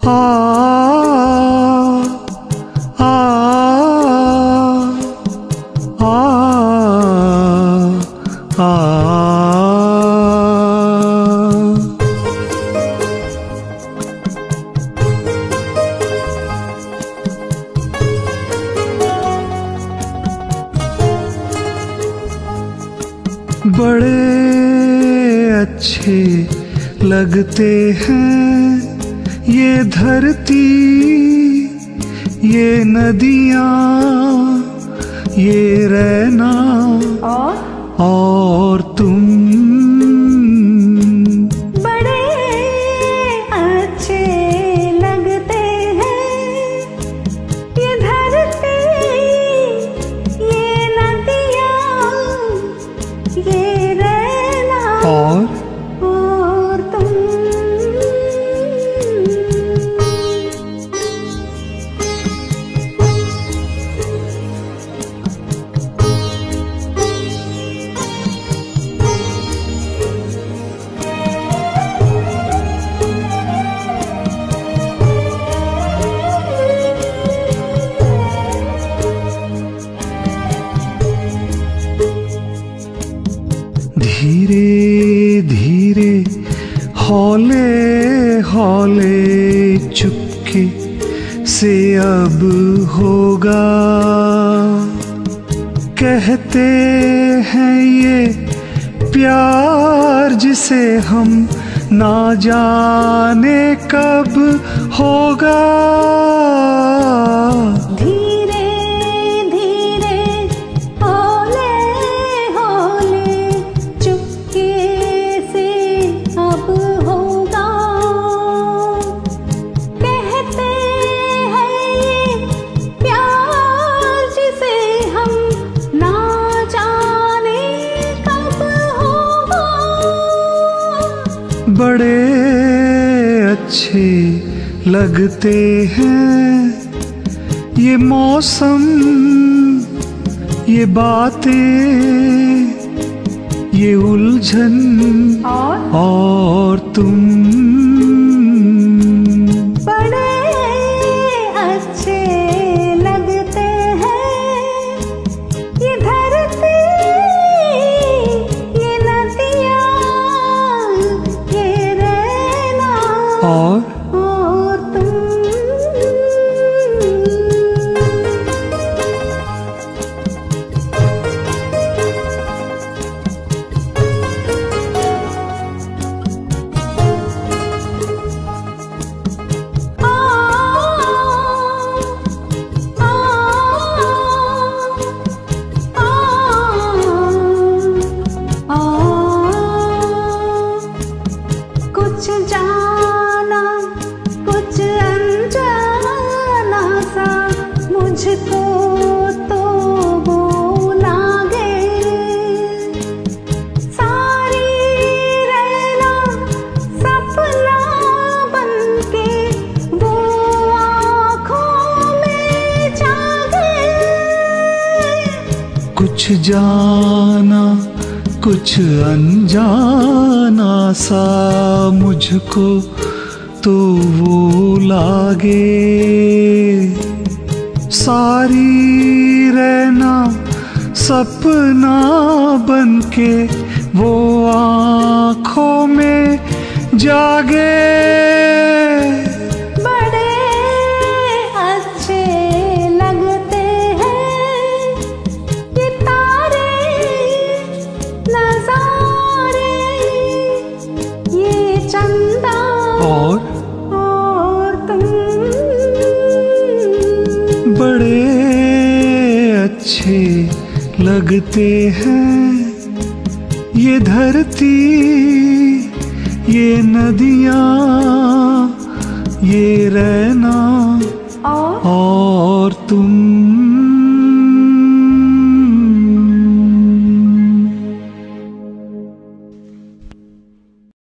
आ आ आ आ बड़े अच्छे लगते हैं ये धरती, ये नदियाँ, ये रहना और तुम। बड़े अच्छे लगते हैं ये धरती, ये नदियाँ, ये रहना और तुम। धीरे धीरे हौले हौले चुपके से अब होगा, कहते हैं ये प्यार जिसे हम ना जाने कब होगा। धीरे धीरे हौले हौले चुपके से अब होगा, कहते हैं ये प्यार जिसे हम ना जाने कब होगा। बड़े अच्छे लगते हैं ये मौसम, ये बातें, ये उलझन और तुम। बड़े अच्छे लगते हैं ये धरती, ये नदियाँ, ये रहना और तुम। कुछ जाना कुछ अनजाना सा मुझको तो वो लागे, सारी रहना सपना बनके वो आँखों में जागे। कुछ जाना कुछ अनजाना सा मुझको तो वो लागे, सारी रहना सपना बनके वो आँखों में जागे। बड़े अच्छे लगते हैं ये तारे, नज़ारे, ये चंदा और तुम। बड़े अच्छे लगते हैं ये धरती, ये नदियाँ, ये रहना और तुम।